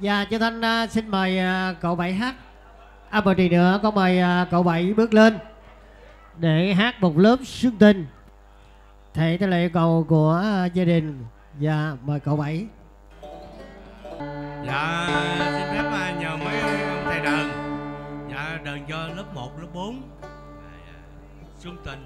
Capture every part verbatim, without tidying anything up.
Và Châu Thanh uh, xin mời uh, cậu Bảy hát. À một tí nữa có mời uh, cậu Bảy bước lên để hát một lớp Xuân Tình. Thầy theo lời yêu cầu của uh, gia đình. Và mời cậu Bảy. Dạ xin phép uh, nhờ mấy ông thầy đờn. Dạ đờn cho lớp một, lớp bốn Xuân Tình.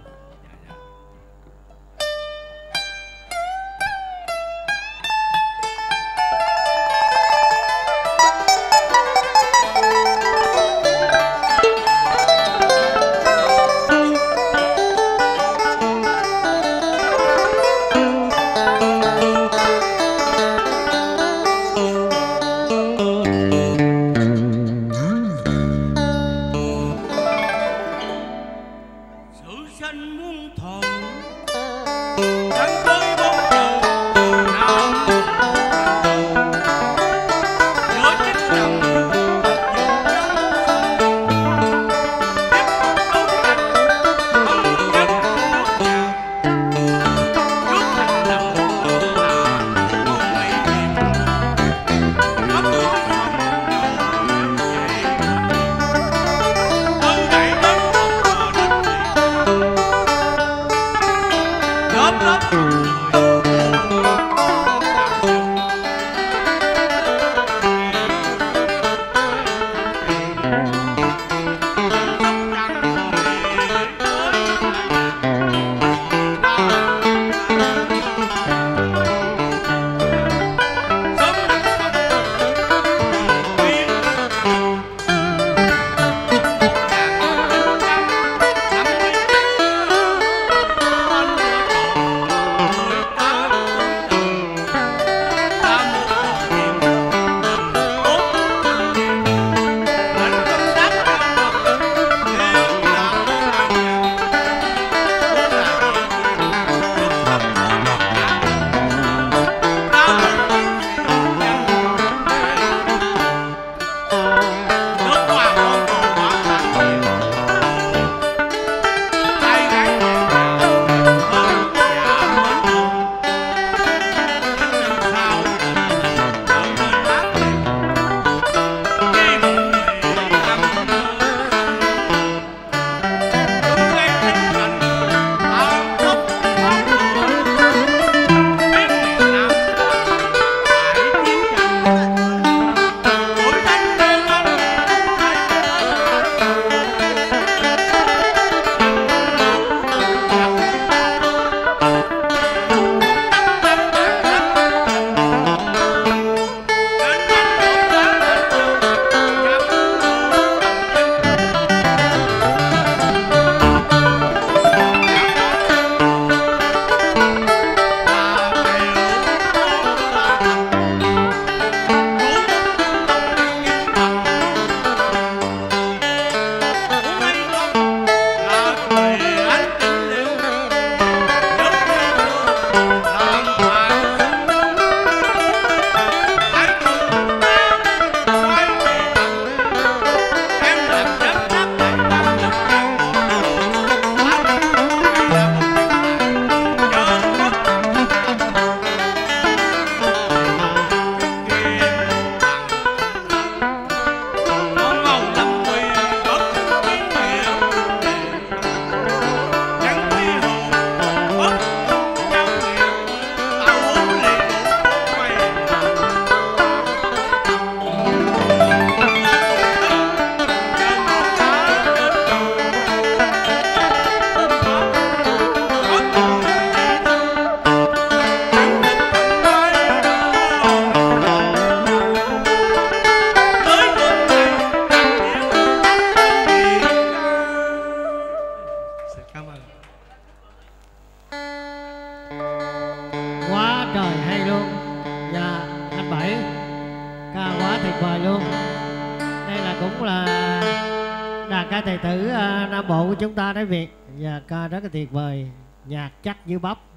Chúng ta nói Việt và ca rất là tuyệt vời, nhạc chắc như bắp.